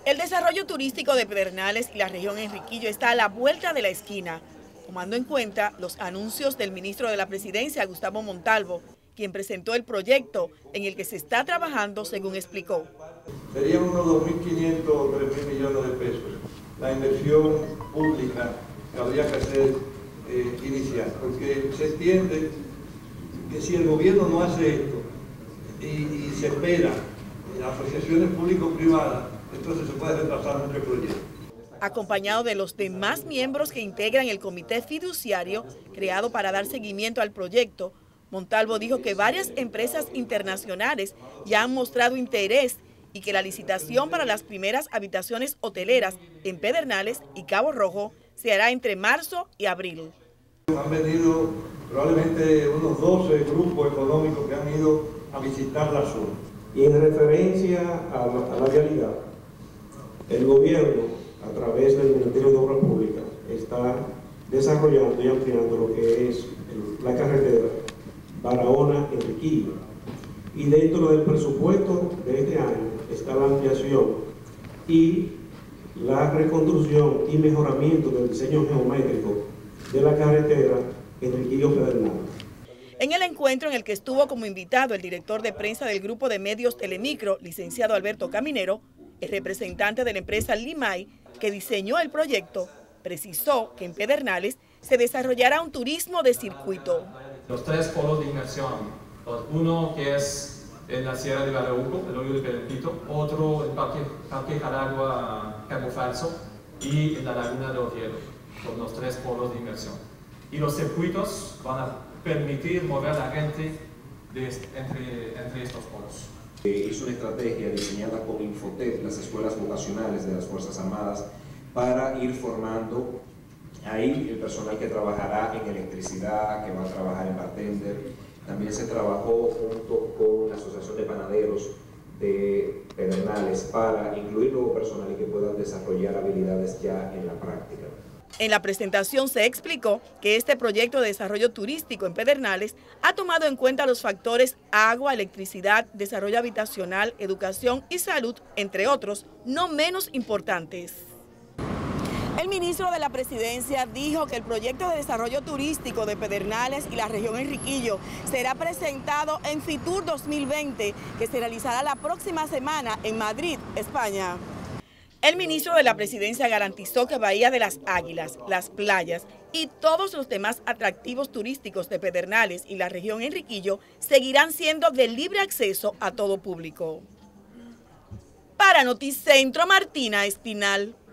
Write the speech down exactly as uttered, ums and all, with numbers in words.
El desarrollo turístico de Pedernales y la región Enriquillo está a la vuelta de la esquina, tomando en cuenta los anuncios del ministro de la Presidencia, Gustavo Montalvo, quien presentó el proyecto en el que se está trabajando, según explicó. Serían unos dos mil quinientos o tres mil millones de pesos la inversión pública que habría que hacer eh, inicial, porque se entiende que si el gobierno no hace esto y, y se espera en asociaciones público-privadas, entonces se puede retrasar mucho el proyecto. Acompañado de los demás miembros que integran el comité fiduciario creado para dar seguimiento al proyecto, Montalvo dijo que varias empresas internacionales ya han mostrado interés y que la licitación para las primeras habitaciones hoteleras en Pedernales y Cabo Rojo se hará entre marzo y abril. Han venido probablemente unos doce grupos económicos que han ido a visitar la zona. Y en referencia a la, a la realidad, el gobierno, a través del Ministerio de Obras Públicas, está desarrollando y ampliando lo que es el, la carretera Barahona-Enriquillo. Y dentro del presupuesto de este año está la ampliación y la reconstrucción y mejoramiento del diseño geométrico de la carretera Enriquillo-Pedernales. En el encuentro en el que estuvo como invitado el director de prensa del grupo de medios Telemicro, licenciado Alberto Caminero, el representante de la empresa Limay, que diseñó el proyecto, precisó que en Pedernales se desarrollará un turismo de circuito. Los tres polos de inmersión, uno que es en la Sierra de Barauco, el hoyo de Pedernito, otro en Parque, Parque Jaragua, Cabo Falso y en la Laguna de Oviedo, con los tres polos de inmersión. Y los circuitos van a permitir mover a la gente de, entre, entre estos polos. Es una estrategia diseñada con Infotep, las escuelas vocacionales de las Fuerzas Armadas, para ir formando ahí el personal que trabajará en electricidad, que va a trabajar en bartender. También se trabajó junto con la Asociación de Panaderos de Pedernales para incluir nuevo personal y que puedan desarrollar habilidades ya en la práctica. En la presentación se explicó que este proyecto de desarrollo turístico en Pedernales ha tomado en cuenta los factores agua, electricidad, desarrollo habitacional, educación y salud, entre otros, no menos importantes. El ministro de la Presidencia dijo que el proyecto de desarrollo turístico de Pedernales y la región Enriquillo será presentado en Fitur dos mil veinte, que se realizará la próxima semana en Madrid, España. El ministro de la Presidencia garantizó que Bahía de las Águilas, las playas y todos los demás atractivos turísticos de Pedernales y la región Enriquillo seguirán siendo de libre acceso a todo público. Para Noticentro, Martina Espinal.